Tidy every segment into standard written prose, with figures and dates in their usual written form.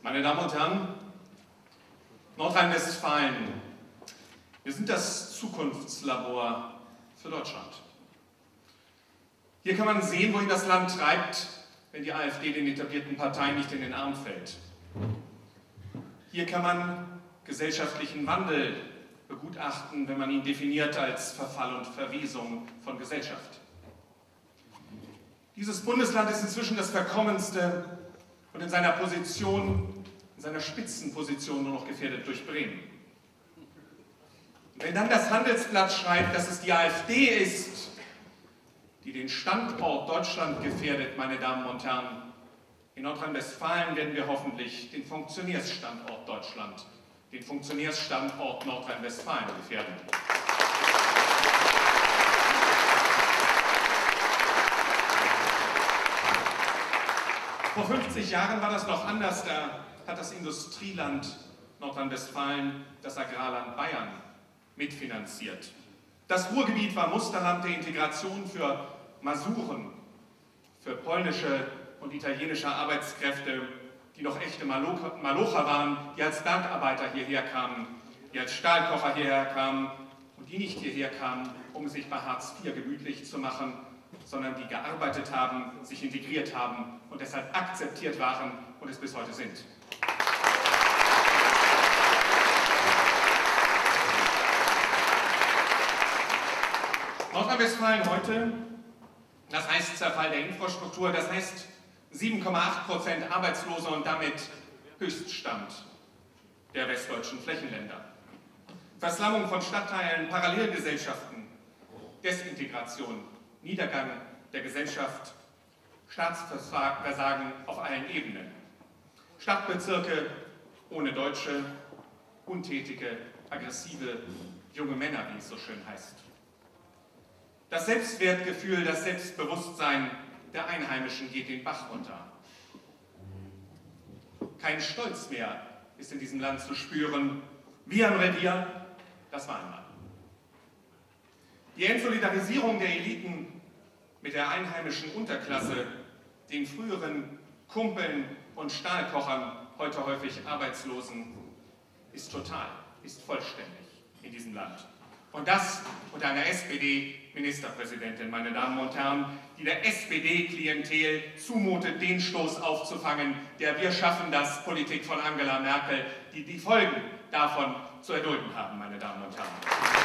Meine Damen und Herren, Nordrhein-Westfalen, wir sind das Zukunftslabor für Deutschland. Hier kann man sehen, wohin das Land treibt, wenn die AfD den etablierten Parteien nicht in den Arm fällt. Hier kann man gesellschaftlichen Wandel begutachten, wenn man ihn definiert als Verfall und Verwesung von Gesellschaft. Dieses Bundesland ist inzwischen das verkommenste und in seiner Position, in seiner Spitzenposition nur noch gefährdet durch Bremen. Und wenn dann das Handelsblatt schreibt, dass es die AfD ist, die den Standort Deutschland gefährdet, meine Damen und Herren, in Nordrhein-Westfalen werden wir hoffentlich den Funktionärsstandort Deutschland, den Funktionärsstandort Nordrhein-Westfalen gefährden. Vor 50 Jahren war das noch anders, da hat das Industrieland Nordrhein-Westfalen das Agrarland Bayern mitfinanziert. Das Ruhrgebiet war Musterland der Integration für Masuren, für polnische und italienische Arbeitskräfte, die noch echte Malocher waren, die als Bergarbeiter hierher kamen, die als Stahlkocher hierher kamen und die nicht hierher kamen, um es sich bei Hartz IV gemütlich zu machen, sondern die gearbeitet haben, sich integriert haben und deshalb akzeptiert waren und es bis heute sind. Nordrhein-Westfalen heute, das heißt Zerfall der Infrastruktur, das heißt 7,8% Arbeitslose und damit Höchststand der westdeutschen Flächenländer. Verslammung von Stadtteilen, Parallelgesellschaften, Desintegration, Niedergang der Gesellschaft, Staatsversagen auf allen Ebenen. Stadtbezirke ohne Deutsche, untätige, aggressive, junge Männer, wie es so schön heißt. Das Selbstwertgefühl, das Selbstbewusstsein der Einheimischen geht den Bach runter. Kein Stolz mehr ist in diesem Land zu spüren. Wir im Revier, das war einmal. Die Entsolidarisierung der Eliten mit der einheimischen Unterklasse, den früheren Kumpeln und Stahlkochern, heute häufig Arbeitslosen, ist total, ist vollständig in diesem Land. Und das unter einer SPD-Ministerpräsidentin, meine Damen und Herren, die der SPD-Klientel zumutet, den Stoß aufzufangen, der Wir schaffen das Politik von Angela Merkel, die die Folgen davon zu erdulden haben, meine Damen und Herren.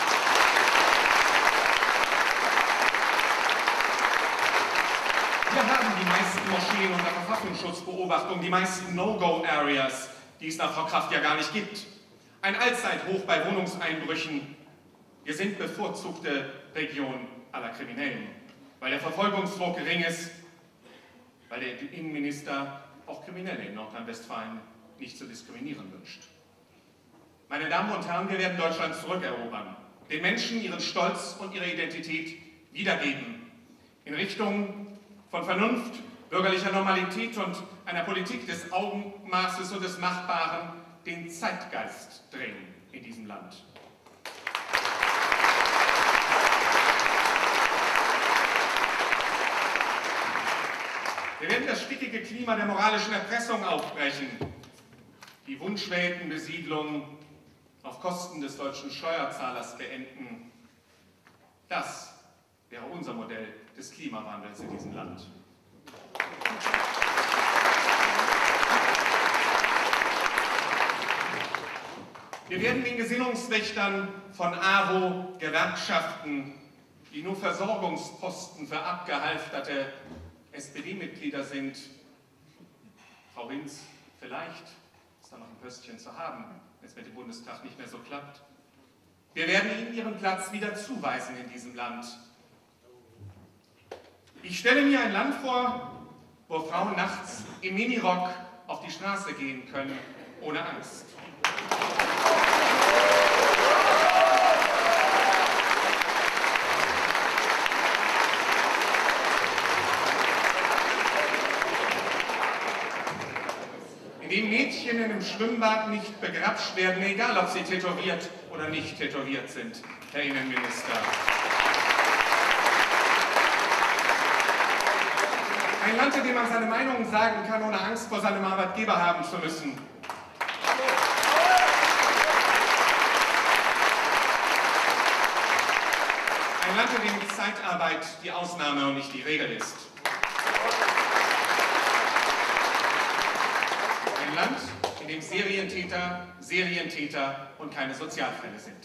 Wir haben die meisten Moscheen unter Verfassungsschutzbeobachtung, die meisten No-Go-Areas, die es nach Frau Kraft ja gar nicht gibt. Ein Allzeithoch bei Wohnungseinbrüchen. Wir sind bevorzugte Region aller Kriminellen, weil der Verfolgungsdruck gering ist, weil der Innenminister auch Kriminelle in Nordrhein-Westfalen nicht zu diskriminieren wünscht. Meine Damen und Herren, wir werden Deutschland zurückerobern, den Menschen ihren Stolz und ihre Identität wiedergeben, in Richtung von Vernunft, bürgerlicher Normalität und einer Politik des Augenmaßes und des Machbaren, den Zeitgeist drehen in diesem Land. Wir werden das stickige Klima der moralischen Erpressung aufbrechen, die Wunschweltenbesiedlung auf Kosten des deutschen Steuerzahlers beenden. Das wäre unser Modell des Klimawandels in diesem Land. Wir werden den Gesinnungswächtern von AWO, Gewerkschaften, die nur Versorgungsposten für abgehalfterte SPD-Mitglieder sind, Frau Hinz, vielleicht ist da noch ein Pöstchen zu haben, wenn es mit dem Bundestag nicht mehr so klappt. Wir werden Ihnen Ihren Platz wieder zuweisen in diesem Land. Ich stelle mir ein Land vor, wo Frauen nachts im Minirock auf die Straße gehen können, ohne Angst. In dem Mädchen in einem Schwimmbad nicht begrapscht werden, egal ob sie tätowiert oder nicht tätowiert sind, Herr Innenminister. Ein Land, in dem man seine Meinungen sagen kann, ohne Angst vor seinem Arbeitgeber haben zu müssen. Ein Land, in dem Zeitarbeit die Ausnahme und nicht die Regel ist. Ein Land, in dem Serientäter Serientäter und keine Sozialfälle sind.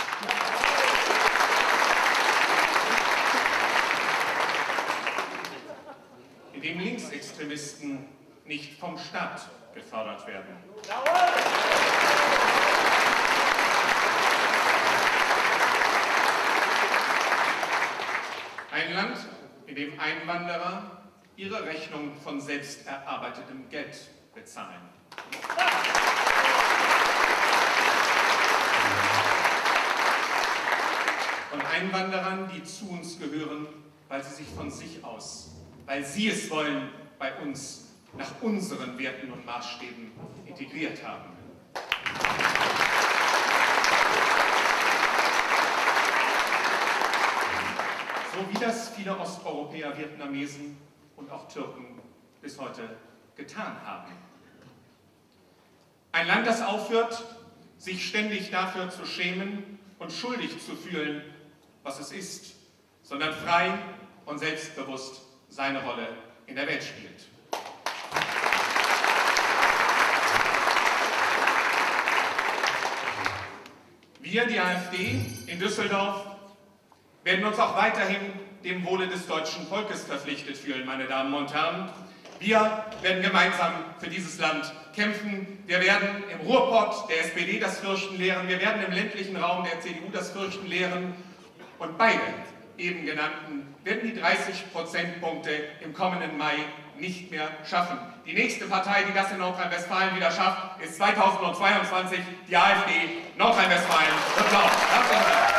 In dem Linksextremisten nicht vom Staat gefördert werden. Ein Land, in dem Einwanderer ihre Rechnung von selbst erarbeitetem Geld bezahlen. Von Einwanderern, die zu uns gehören, weil sie sich von sich aus, weil sie es wollen, bei uns nach unseren Werten und Maßstäben integriert haben. So wie das viele Osteuropäer, Vietnamesen und auch Türken bis heute getan haben. Ein Land, das aufhört, sich ständig dafür zu schämen und schuldig zu fühlen, was es ist, sondern frei und selbstbewusst seine Rolle in der Welt spielt. Wir, die AfD in Düsseldorf, werden uns auch weiterhin dem Wohle des deutschen Volkes verpflichtet fühlen, meine Damen und Herren. Wir werden gemeinsam für dieses Land kämpfen. Wir werden im Ruhrpott der SPD das Fürchten lehren. Wir werden im ländlichen Raum der CDU das Fürchten lehren. Und beide eben genannten werden die 30 Prozentpunkte im kommenden Mai nicht mehr schaffen. Die nächste Partei, die das in Nordrhein-Westfalen wieder schafft, ist 2022 die AfD Nordrhein-Westfalen und Blau. Herzlichen Dank.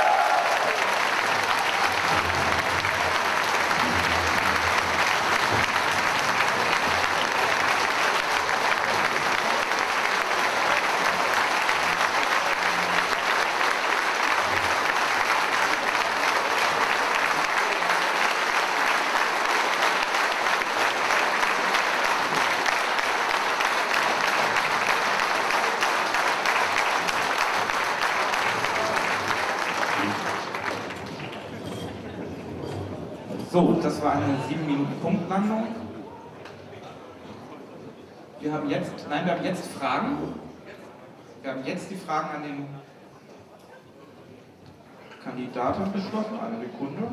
So, das war eine 7-Minuten-Punktlandung. Wir haben jetzt Fragen. Wir haben jetzt die Fragen an den Kandidaten beschlossen. Eine Sekunde.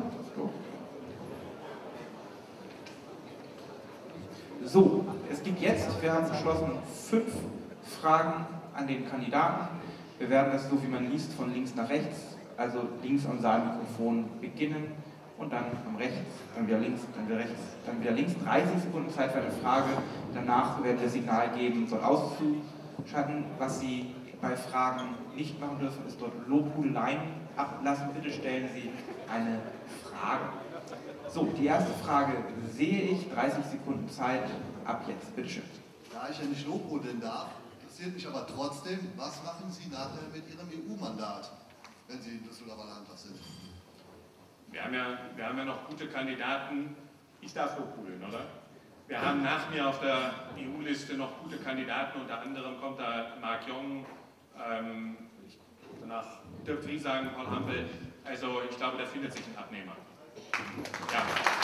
So, es gibt jetzt, wir haben beschlossen, 5 Fragen an den Kandidaten. Wir werden das so, wie man liest, von links nach rechts, also links am Saalmikrofon beginnen. Und dann am rechts, dann wieder links, dann wieder rechts, dann wieder links. 30 Sekunden Zeit für eine Frage. Danach werden wir Signal geben, soll auszuschalten. Was Sie bei Fragen nicht machen dürfen, ist dort Lobhudeleien ablassen. Bitte stellen Sie eine Frage. So, die erste Frage sehe ich. 30 Sekunden Zeit. Ab jetzt. Bitte schön. Da ich ja nicht lobhudeln darf, interessiert mich aber trotzdem, was machen Sie nachher mit Ihrem EU-Mandat, wenn Sie im Düsseldorfer Landtag sind? Wir haben ja noch gute Kandidaten. Ich darf lobhudeln, oder? Wir haben nach mir auf der EU-Liste noch gute Kandidaten. Unter anderem kommt da Marc Jong, danach Dirk Driesang, Paul Hampel. Also ich glaube, da findet sich ein Abnehmer. Ja.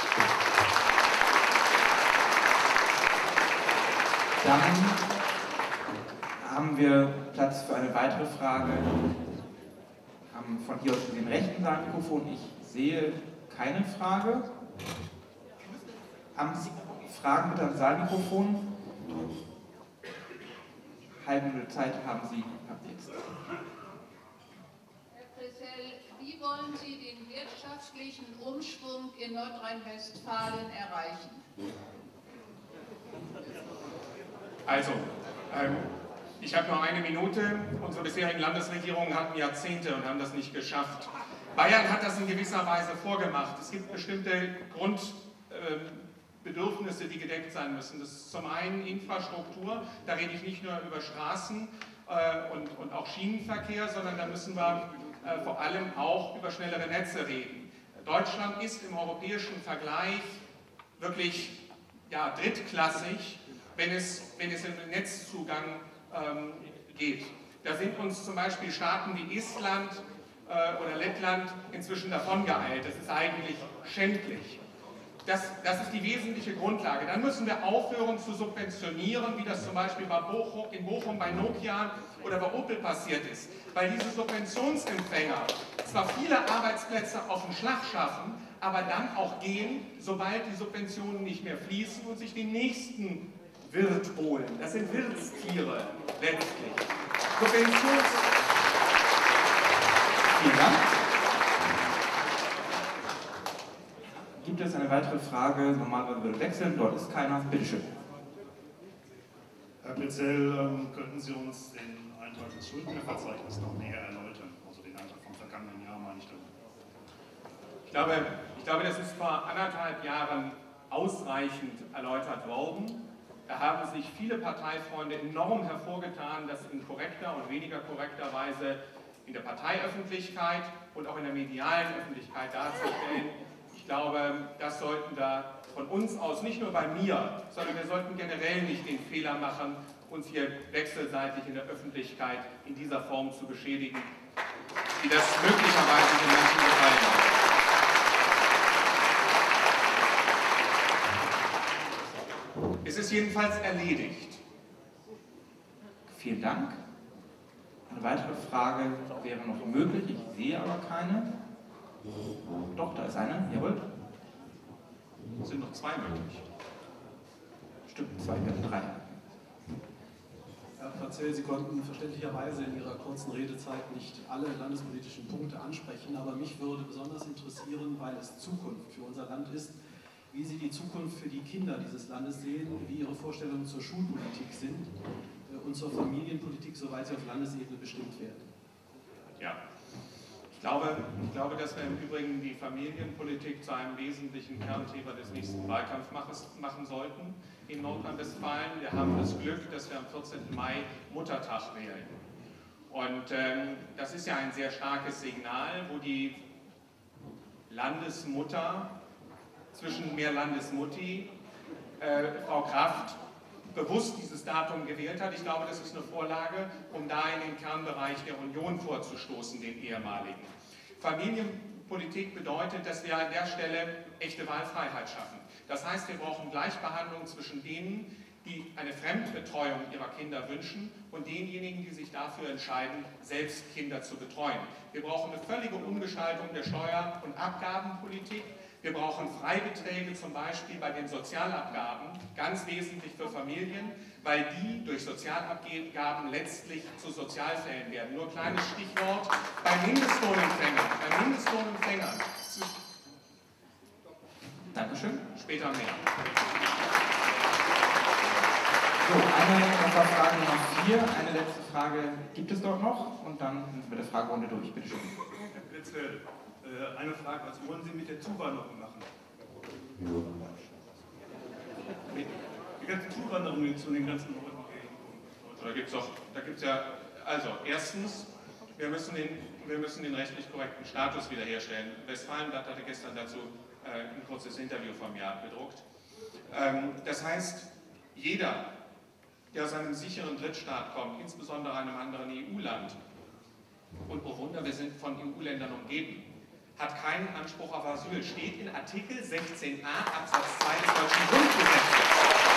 Dann haben wir Platz für eine weitere Frage. Von hier aus dem rechten Saalmikrofon. Ich sehe keine Frage. Haben Sie Fragen mit am Saalmikrofon? Halbe Minute Zeit haben Sie ab jetzt. Herr Pressel, wie wollen Sie den wirtschaftlichen Umschwung in Nordrhein-Westfalen erreichen? Also, ich habe noch eine Minute. Unsere bisherigen Landesregierungen hatten Jahrzehnte und haben das nicht geschafft. Bayern hat das in gewisser Weise vorgemacht. Es gibt bestimmte Grundbedürfnisse, die gedeckt sein müssen. Das ist zum einen Infrastruktur. Da rede ich nicht nur über Straßen und auch Schienenverkehr, sondern da müssen wir vor allem auch über schnellere Netze reden. Deutschland ist im europäischen Vergleich wirklich ja, drittklassig, wenn es in den Netzzugang geht. Da sind uns zum Beispiel Staaten wie Estland oder Lettland inzwischen davongeeilt. Das ist eigentlich schändlich. Das ist die wesentliche Grundlage. Dann müssen wir aufhören zu subventionieren, wie das zum Beispiel in Bochum bei Nokia oder bei Opel passiert ist. Weil diese Subventionsempfänger zwar viele Arbeitsplätze auf den Schlag schaffen, aber dann auch gehen, sobald die Subventionen nicht mehr fließen und sich den nächsten Wirt holen. Das sind Wirtstiere letztlich. Vielen Dank. Gibt es eine weitere Frage? Normalerweise würde wechseln, dort ist keiner. Bitte schön. Herr Petzell, könnten Sie uns den Eintrag des Schuldnerverzeichnisses noch näher erläutern? Also den Eintrag vom vergangenen Jahr, meine ich damit. Ich glaube, das ist vor 1,5 Jahren ausreichend erläutert worden. Da haben sich viele Parteifreunde enorm hervorgetan, das in korrekter und weniger korrekter Weise in der Parteiöffentlichkeit und auch in der medialen Öffentlichkeit darzustellen. Ich glaube, das sollten wir von uns aus, nicht nur bei mir, sondern wir sollten generell nicht den Fehler machen, uns hier wechselseitig in der Öffentlichkeit in dieser Form zu beschädigen, wie das möglicherweise den Menschen gefallen hat. Es ist jedenfalls erledigt. Vielen Dank. Eine weitere Frage wäre noch möglich, ich sehe aber keine. Doch, da ist eine, jawohl. Es sind noch 2 möglich. Stimmt, 2, wir haben 3. Herr Petzell, Sie konnten verständlicherweise in Ihrer kurzen Redezeit nicht alle landespolitischen Punkte ansprechen, aber mich würde besonders interessieren, weil es Zukunft für unser Land ist, wie Sie die Zukunft für die Kinder dieses Landes sehen, wie Ihre Vorstellungen zur Schulpolitik sind und zur Familienpolitik, soweit sie auf Landesebene bestimmt werden. Ja, ich glaube, dass wir im Übrigen die Familienpolitik zu einem wesentlichen Kernthema des nächsten Wahlkampfs machen sollten in Nordrhein-Westfalen. Wir haben das Glück, dass wir am 14. Mai Muttertag wählen. Und das ist ja ein sehr starkes Signal, wo die Landesmutter zwischen mehr Landesmutti, Frau Kraft, bewusst dieses Datum gewählt hat. Ich glaube, das ist eine Vorlage, um da in den Kernbereich der Union vorzustoßen, den ehemaligen. Familienpolitik bedeutet, dass wir an der Stelle echte Wahlfreiheit schaffen. Das heißt, wir brauchen Gleichbehandlung zwischen denen, die eine Fremdbetreuung ihrer Kinder wünschen und denjenigen, die sich dafür entscheiden, selbst Kinder zu betreuen. Wir brauchen eine völlige Umgestaltung der Steuer- und Abgabenpolitik. Wir brauchen Freibeträge zum Beispiel bei den Sozialabgaben, ganz wesentlich für Familien, weil die durch Sozialabgaben letztlich zu Sozialfällen werden. Nur kleines Stichwort, bei Mindestlohnempfängern. Dankeschön. Später mehr. So, das war Frage Nummer 4. Eine letzte Frage gibt es dort noch und dann sind wir mit der Fragerunde durch. Bitte schön. Herr Petzell, eine Frage, was wollen Sie mit der Zuwanderung machen? Die ganze Zuwanderung zu den ganzen Leuten. Da gibt's ja, also erstens, wir müssen den rechtlich korrekten Status wiederherstellen. Westfalenblatt hatte gestern dazu ein kurzes Interview von mir abgedruckt. Das heißt, jeder, der aus einem sicheren Drittstaat kommt, insbesondere einem anderen EU-Land, und oh Wunder, wir sind von EU-Ländern umgeben, hat keinen Anspruch auf Asyl. Steht in Artikel 16a Absatz 2 des deutschen Grundgesetzes.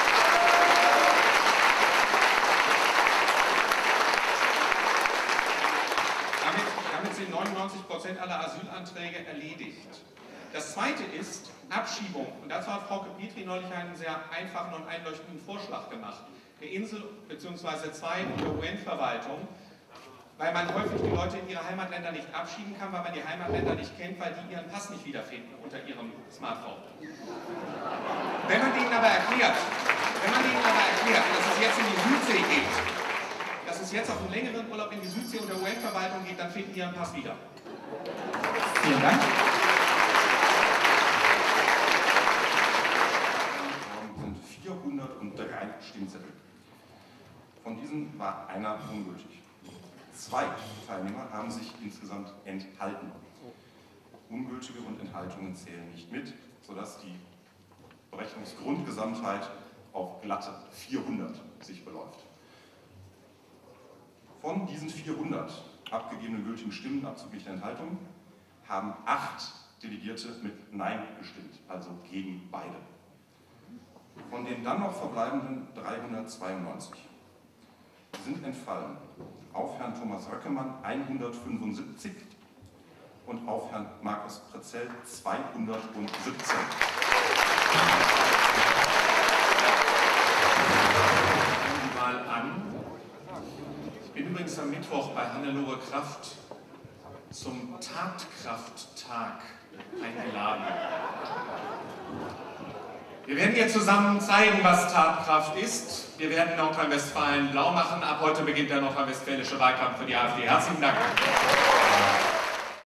Damit sind 99% aller Asylanträge erledigt. Das Zweite ist Abschiebung. Und dazu hat Frau Petri neulich einen sehr einfachen und einleuchtenden Vorschlag gemacht. Eine Insel bzw. 2 in der UN-Verwaltung, weil man häufig die Leute in ihre Heimatländer nicht abschieben kann, weil man die Heimatländer nicht kennt, weil die ihren Pass nicht wiederfinden unter ihrem Smartphone. Wenn man denen aber erklärt, dass es jetzt in die Südsee geht, dass es jetzt auf einen längeren Urlaub in die Südsee und der UN-Verwaltung geht, dann finden die ihren Pass wieder. Vielen Dank. Sind 403 Stimmzettel. Von diesen war einer ungültig. 2 Teilnehmer haben sich insgesamt enthalten. Ungültige und Enthaltungen zählen nicht mit, sodass die Berechnungsgrundgesamtheit auf glatte 400 sich beläuft. Von diesen 400 abgegebenen gültigen Stimmen abzüglich der Enthaltung haben 8 Delegierte mit Nein gestimmt, also gegen beide. Von den dann noch verbleibenden 392 sind entfallen auf Herrn Thomas Röckemann 175 und auf Herrn Markus Prezell 217. Die Wahl an. Ich bin übrigens am Mittwoch bei Hannelore Kraft zum Tatkrafttag eingeladen. Wir werden hier zusammen zeigen, was Tatkraft ist. Wir werden Nordrhein-Westfalen blau machen. Ab heute beginnt der nordrhein-westfälische Wahlkampf für die AfD. Herzlichen Dank.